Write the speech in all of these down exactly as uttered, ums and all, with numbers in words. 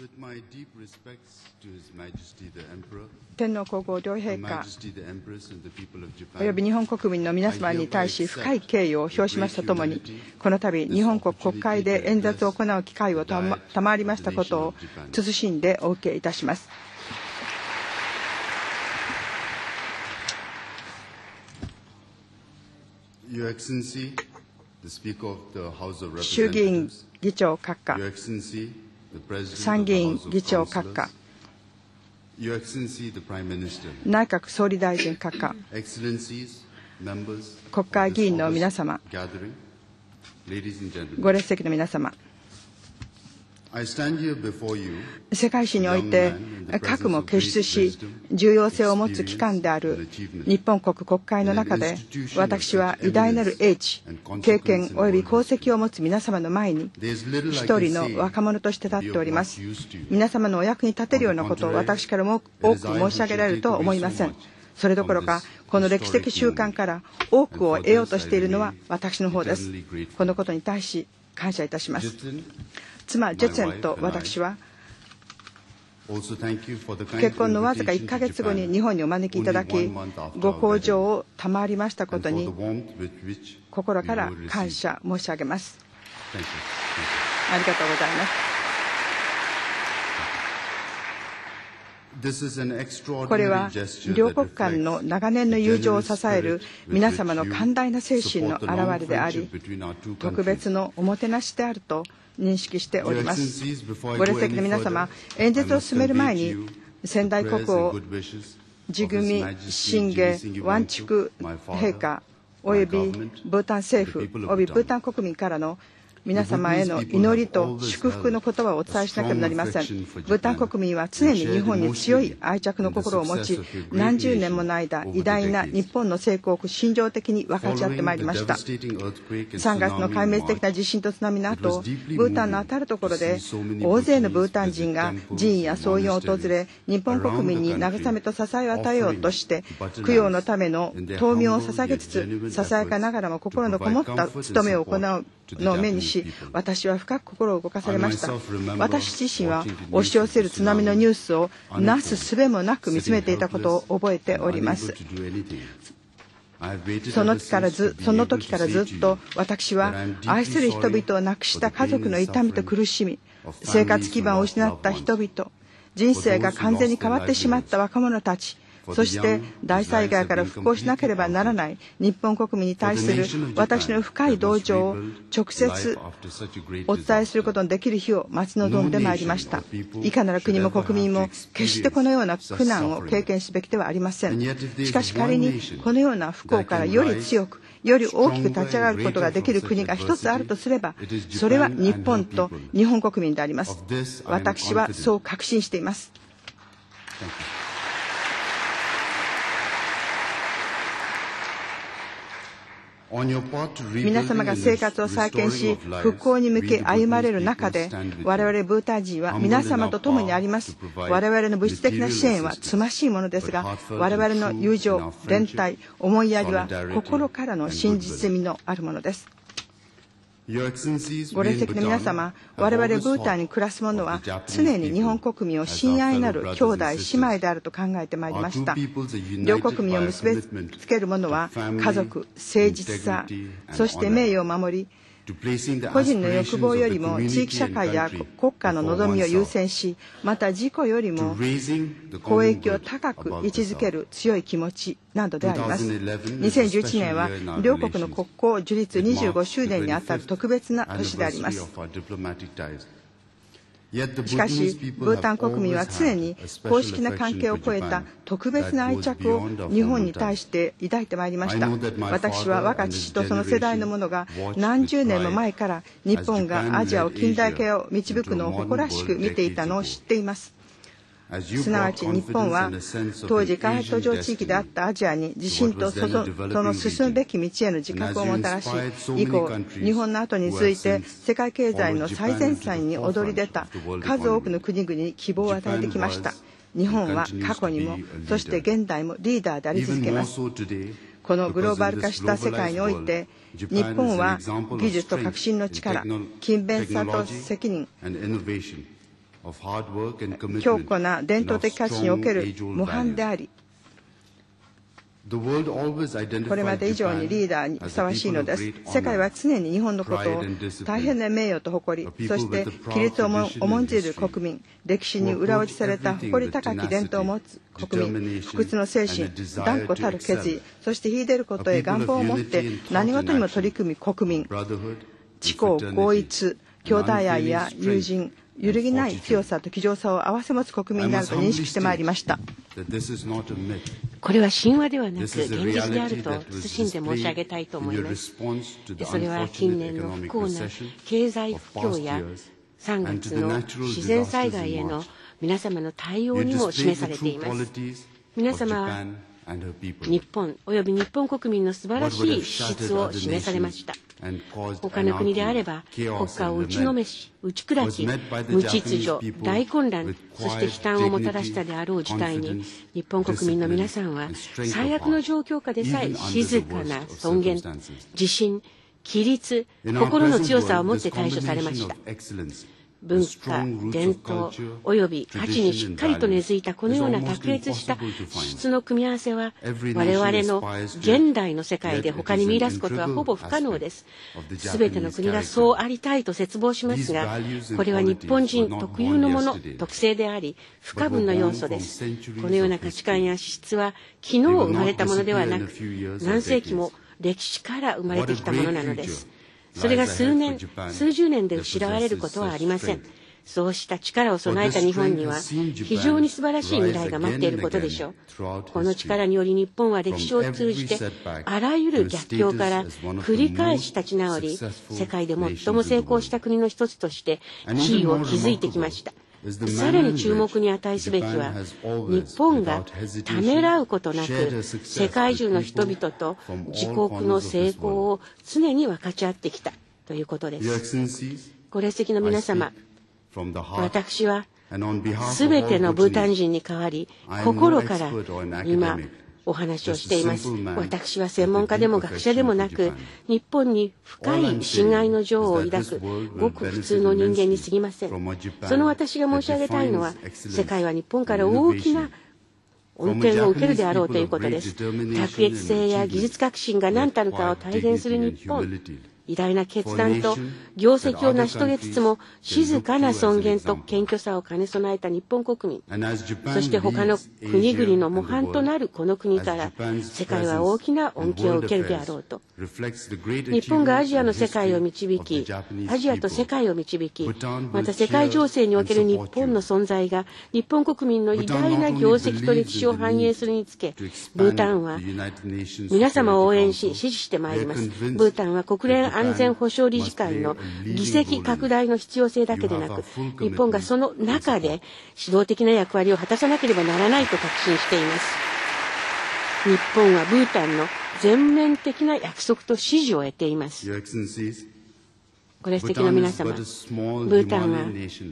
天皇皇后両陛下および日本国民の皆様に対し深い敬意を表しますとともに、この度日本国国会で演説を行う機会を賜りましたことを謹んでお受けいたします。衆議院議長閣下、参議院議長閣下、内閣総理大臣閣下、国会議員の皆様、ご列席の皆様、世界史において核も結出し重要性を持つ機関である日本国国会の中で、私は偉大なる英知、経験及び功績を持つ皆様の前に一人の若者として立っております。皆様のお役に立てるようなことを私からも多く申し上げられるとは思いません。それどころかこの歴史的習慣から多くを得ようとしているのは私の方です。このことに対し感謝いたします。妻ジェツェンと私は結婚のわずかいっかげつごに日本にお招きいただき、ご厚情を賜りましたことに心から感謝申し上げます。ありがとうございます。これは両国間の長年の友情を支える皆様の寛大な精神の表れであり、特別のおもてなしであると認識しております。ご列席の皆様、演説を進める前に先代国王ジグミ・シンゲ・ワンチュク陛下およびブータン政府およびブータン国民からの皆様への祈りと祝福の言葉をお伝えしなければなりません。ブータン国民は常に日本に強い愛着の心を持ち、何十年もの間偉大な日本の成功を心情的に分かち合ってまいりました。さんがつの壊滅的な地震と津波の後、ブータンのあたるところで大勢のブータン人が寺院や僧院を訪れ、日本国民に慰めと支えを与えようとして供養のための灯明を捧げつつ、ささやかながらも心のこもった務めを行うのを目にし、私は深く心を動かされました。私自身は押し寄せる津波のニュースをなすすべもなく見つめていたことを覚えております。その時からず、その時からずっと私は愛する人々を亡くした家族の痛みと苦しみ、生活基盤を失った人々、人生が完全に変わってしまった若者たち、そして大災害から復興しなければならない日本国民に対する私の深い同情を直接お伝えすることのできる日を待ち望んでまいりました。いかなる国も国民も決してこのような苦難を経験すべきではありません。しかし仮にこのような不幸からより強く、より大きく立ち上がることができる国が一つあるとすれば、それは日本と日本国民であります。私はそう確信しています。皆様が生活を再建し復興に向け歩まれる中で、我々ブータン人は皆様と共にあります。我々の物質的な支援はつましいものですが、我々の友情、連帯、思いやりは心からの真実味のあるものです。ご列席の皆様、我々ブータンに暮らす者は常に日本国民を親愛なる兄弟姉妹であると考えてまいりました。両国民を結びつける者は家族、誠実さ、そして名誉を守り、個人の欲望よりも地域社会や国家の望みを優先し、また自己よりも公益を高く位置づける強い気持ちなどであります。にせんじゅういちねんは両国の国交樹立にじゅうごしゅうねんにあたる特別な年であります。しかし、ブータン国民は常に公式な関係を超えた特別な愛着を日本に対して抱いてまいりました。私は我が父とその世代の者が何十年も前から日本がアジアを近代化を導くのを誇らしく見ていたのを知っています。すなわち日本は当時開発途上地域であったアジアに自信とその進むべき道への自覚をもたらし、以降日本の後に続いて世界経済の最前線に躍り出た数多くの国々に希望を与えてきました。日本は過去にもそして現代もリーダーであり続けます。このグローバル化した世界において、日本は技術と革新の力、勤勉さと責任、 強固な伝統的価値における模範であり、これまで以上にリーダーにふさわしいのです。世界は常に日本のことを大変な名誉と誇り、そして規律を重んじる国民、歴史に裏打ちされた誇り高き伝統を持つ国民、不屈の精神、断固たる決意、そして秀でることへ願望を持って何事にも取り組み国民、知行合一、兄弟愛や友人、揺るぎない強さと気丈さを併せ持つ国民であると認識してまいりました。 これは神話ではなく現実であると謹んで申し上げたいと思います。それは近年の不幸な経済不況やさんがつの自然災害への皆様の対応にも示されています。皆様は日本および日本国民の素晴らしい資質を示されました。他の国であれば国家を打ちのめし打ち砕き無秩序大混乱そして悲嘆をもたらしたであろう事態に日本国民の皆さんは最悪の状況下でさえ静かな尊厳自信規律心の強さを持って対処されました。文化、伝統および価値にしっかりと根付いたこのような卓越した資質の組み合わせは我々の現代の世界で他に見出すことはほぼ不可能です。すべての国がそうありたいと切望しますが、これは日本人特有のもの、特性であり不可分の要素です。このような価値観や資質は昨日生まれたものではなく何世紀も歴史から生まれてきたものなのです。それが数年、数十年で失われることはありません。そうした力を備えた日本には非常に素晴らしい未来が待っていることでしょう。この力により日本は歴史を通じてあらゆる逆境から繰り返し立ち直り、世界で最も成功した国の一つとして地位を築いてきました。さらに注目に値すべきは日本がためらうことなく世界中の人々と自国の成功を常に分かち合ってきたということです。ご列席の皆様、私はすべてのブータン人に代わり心から今お話をしています。私は専門家でも学者でもなく日本に深い親愛の情を抱くごく普通の人間に過ぎません。その私が申し上げたいのは世界は日本から大きな恩恵を受けるであろうということです。卓越性や技術革新が何たるかを体現する日本、偉大な決断と業績を成し遂げつつも静かな尊厳と謙虚さを兼ね備えた日本国民、そして他の国々の模範となるこの国から世界は大きな恩恵を受けるであろうと。日本がアジアの世界を導き、アジアと世界を導き、また世界情勢における日本の存在が日本国民の偉大な業績と歴史を反映するにつけ、ブータンは皆様を応援し支持してまいります。ブータンは国連安全保障理事会の議席拡大の必要性だけでなく、日本がその中で指導的な役割を果たさなければならないと確信しています。日本はブータンの全面的な約束と支持を得ています。ご列席の皆様、ブータンは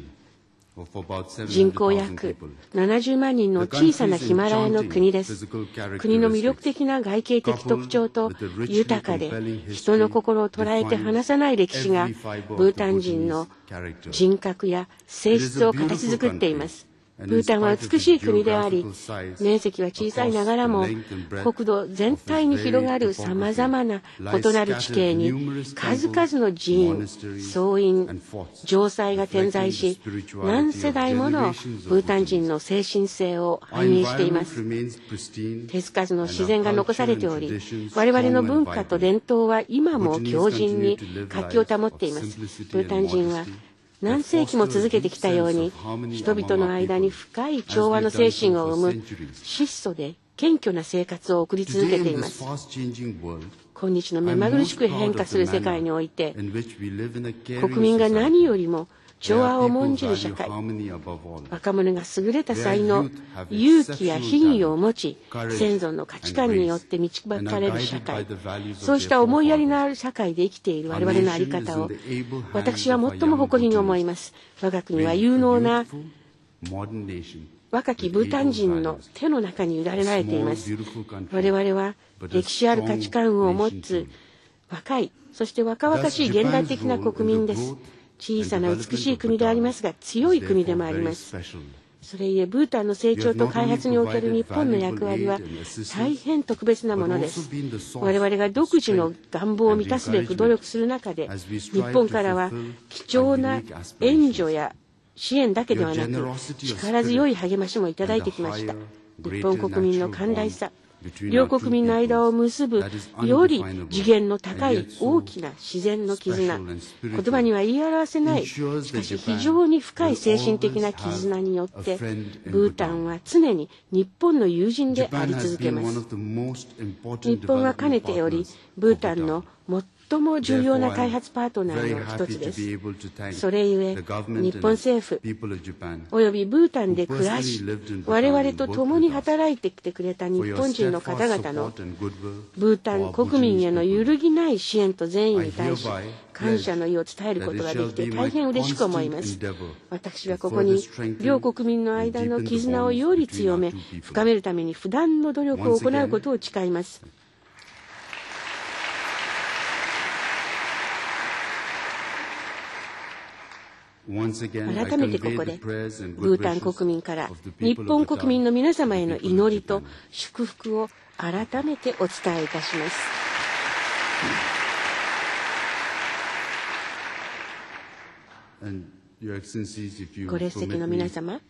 人口約ななじゅうまん人の小さなヒマラヤの国です。国の魅力的な外形的特徴と豊かで人の心を捉えて離さない歴史がブータン人の人格や性質を形作っています。ブータンは美しい国であり、面積は小さいながらも国土全体に広がるさまざまな異なる地形に数々の寺院、僧院、城塞が点在し、何世代ものブータン人の精神性を反映しています。手つかずの自然が残されており、我々の文化と伝統は今も強靭に活気を保っています。ブータン人は何世紀も続けてきたように人々の間に深い調和の精神を生む質素で謙虚な生活を送り続けています。今日の目まぐるしく変化する世界において国民が何よりも調和を重んじる社会、若者が優れた才能、勇気や品位を持ち先祖の価値観によって導かれる社会、そうした思いやりのある社会で生きている我々の在り方を私は最も誇りに思います。我が国は有能な若きブータン人の手の中に委ねられています。我々は歴史ある価値観を持つ若い、そして若々しい現代的な国民です。 小さな美しい国でありますが、強い国でもあります。それゆえ、ブータンの成長と開発における日本の役割は大変特別なものです。我々が独自の願望を満たすべく努力する中で、日本からは貴重な援助や支援だけではなく、力強い励ましもいただいてきました。日本国民の寛大さ、両国民の間を結ぶより次元の高い大きな自然の絆、言葉には言い表せない、しかし非常に深い精神的な絆によって、ブータンは常に日本の友人であり続けます。日本はかねてよりブータンの最も重要な開発パートナーの一つです。それゆえ、日本政府およびブータンで暮らし、我々と共に働いてきてくれた日本人の方々のブータン国民への揺るぎない支援と善意に対し、感謝の意を伝えることができて大変嬉しく思います。私はここに両国民の間の絆をより強め、深めるために不断の努力を行うことを誓います。改めてここでブータン国民から日本国民の皆様への祈りと祝福を改めてお伝えいたします。ご列席の皆様、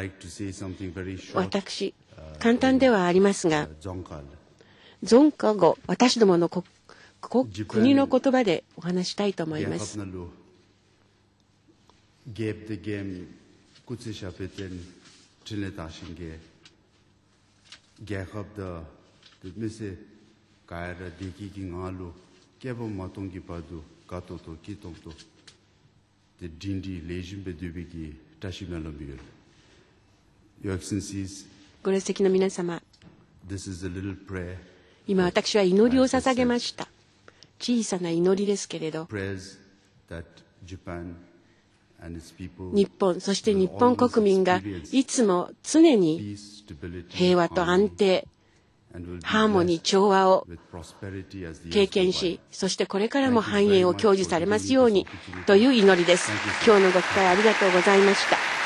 私、簡単ではありますが、ゾンカ語、私どもの国の言葉でお話したいと思います。 Gap the game, kuch shapeten, trineta shinge. Gap the the mise kaira deki ki ngalu, kebo matongi padu, kato to kitong to. The dindi lejim be dubiki tashimelambir. Your Excellencies, ご列席の皆様、 this is a little prayer. 今私は祈りを捧げました。小さな祈りですけれど、 Prayers that Japan 日本、そして日本国民がいつも常に平和と安定、ハーモニー、調和を経験し、そしてこれからも繁栄を享受されますようにという祈りです。今日のご期待ありがとうございました。